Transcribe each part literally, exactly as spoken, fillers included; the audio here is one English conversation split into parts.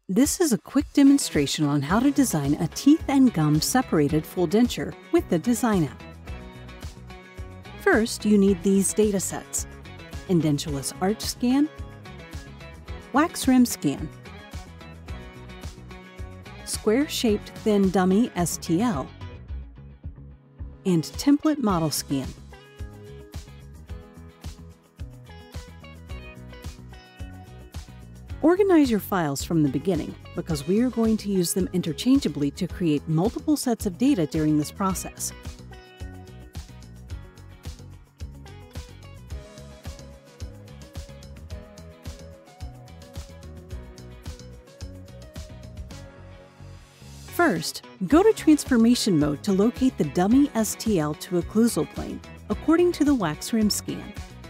This is a quick demonstration on how to design a teeth and gum separated full denture with the Design App. First, you need these data sets: edentulous arch scan, wax rim scan, square-shaped thin dummy S T L, and template model scan. Organize your files from the beginning, because we are going to use them interchangeably to create multiple sets of data during this process. First, go to Transformation Mode to locate the dummy S T L to occlusal plane, according to the wax rim scan.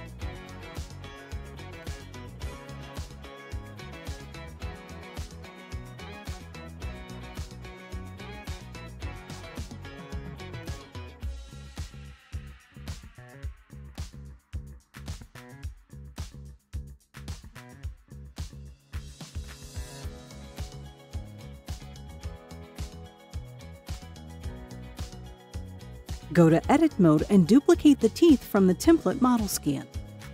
Go to Edit Mode and duplicate the teeth from the template model scan.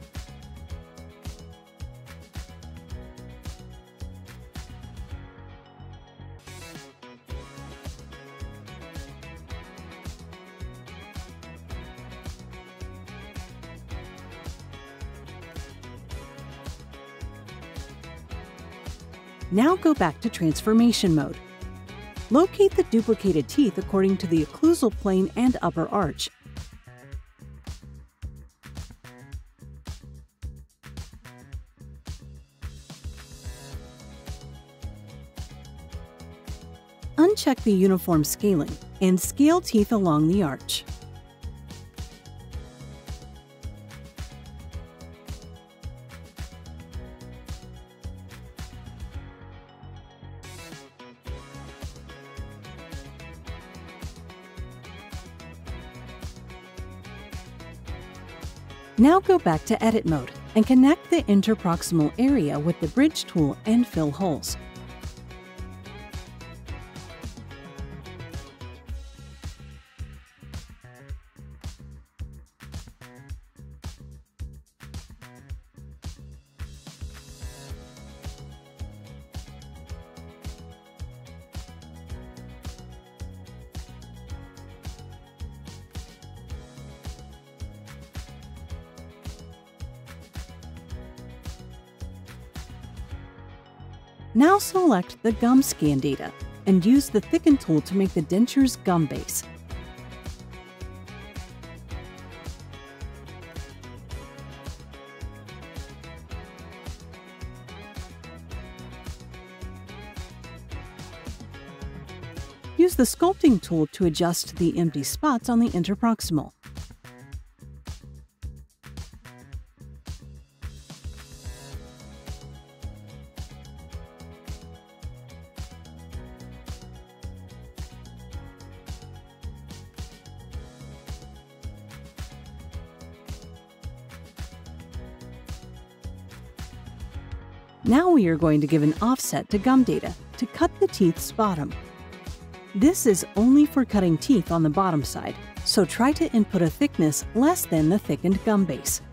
Now go back to Transformation Mode. Locate the duplicated teeth according to the occlusal plane and upper arch. Uncheck the uniform scaling and scale teeth along the arch. Now go back to Edit Mode and connect the interproximal area with the Bridge tool and fill holes. Now select the gum scan data and use the Thicken tool to make the denture's gum base. Use the Sculpting tool to adjust the empty spots on the interproximal. Now we are going to give an offset to gum data to cut the teeth's bottom. This is only for cutting teeth on the bottom side, so try to input a thickness less than the thickened gum base.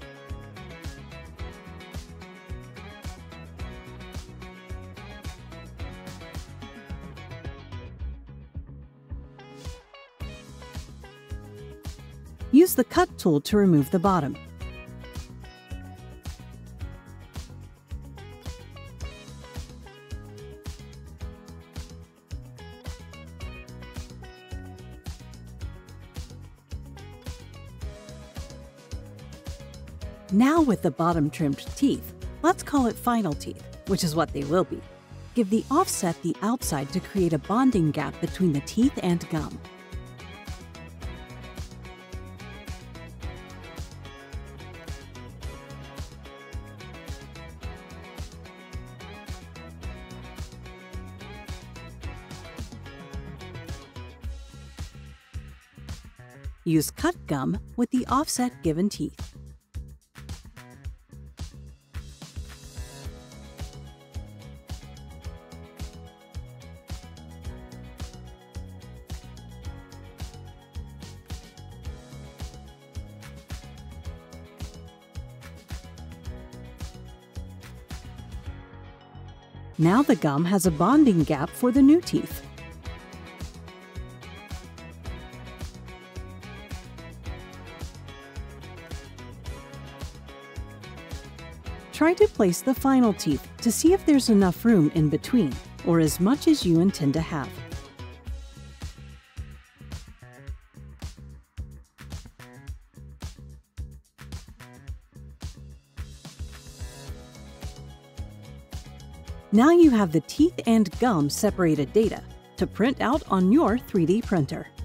Use the Cut tool to remove the bottom. Now with the bottom trimmed teeth, let's call it final teeth, which is what they will be. Give the offset the outside to create a bonding gap between the teeth and gum. Use cut gum with the offset given teeth. Now the gum has a bonding gap for the new teeth. Try to place the final teeth to see if there's enough room in between, or as much as you intend to have. Now you have the teeth and gum separated data to print out on your three D printer.